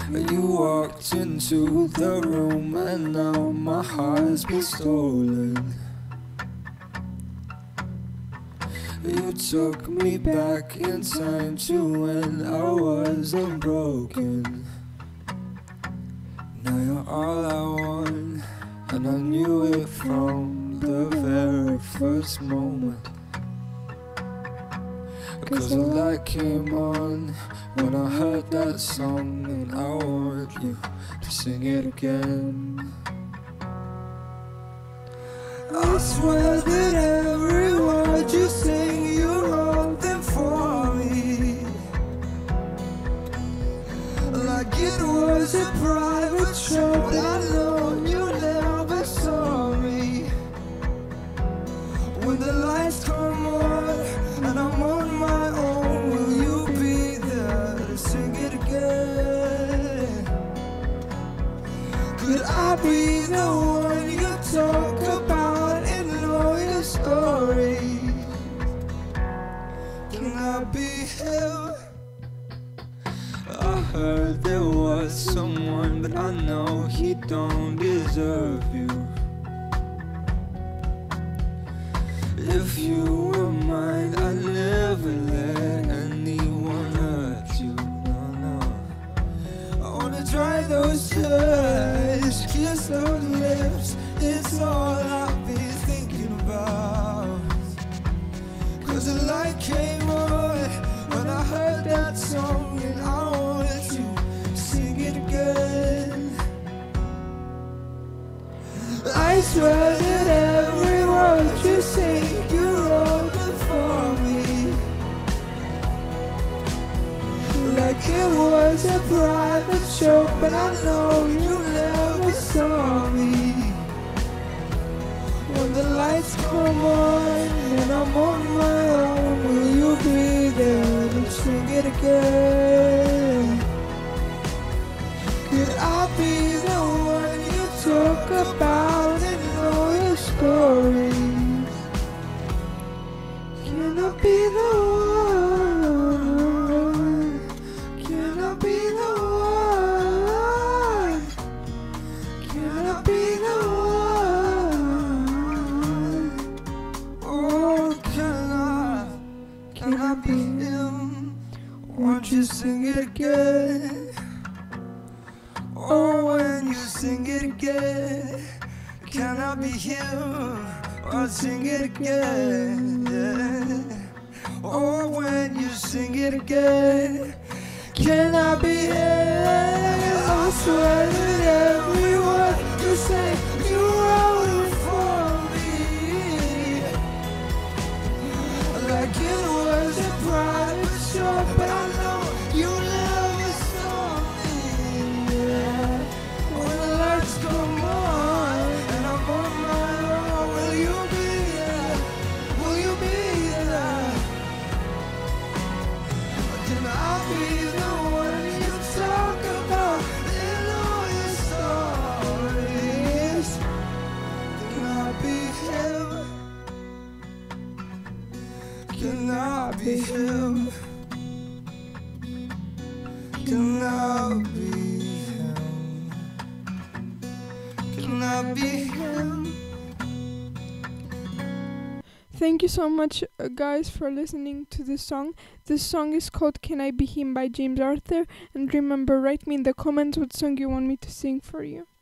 You walked into the room and now my heart's been stolen. You took me back in time to when I was unbroken. Now you're all I want, and I knew it from the very first moment. Cause the light came on when I heard that song, and I want you to sing it again. I swear that every word you sing, you wrote them for me, like it was a private show, but I know you never saw me. When the lights come on and I'm on my own, will you be there to sing it again? Could I be the one you talk about and know your story? Can I be him? I heard there was someone, but I know he don't deserve you. If you were mine, I'd never let anyone hurt you. No, no. I wanna dry those tears, kiss those lips. It's all I've been thinking about. Cause the light came on when I heard that song, and I wanted to sing it again. I swear that every word you sing, you wrote it for me, like it was a private show, but I know you never saw me. When the lights come on and I'm on my own, will you be there to sing it again? Could I be the one you talk about and know your stories? Can I be the one? Can I be the one? Can I be the one? Oh, can I be him? Won't you sing it again? Oh, when you sing it again, can I be him? I'll sing it again. Oh, when you sing it again, can I be him? I swear that every word you say, you wrote it for me, like it was a private show, but I know you never saw me. Yeah. When the lights come on and I'm on my own, will you be there? Will you be there? Can I be the one you talk about in all your stories? Can I be him? Can I be him? Can I be him? Can I be him? Thank you so much, guys, for listening to this song. This song is called Can I Be Him by James Arthur. And remember, write me in the comments what song you want me to sing for you.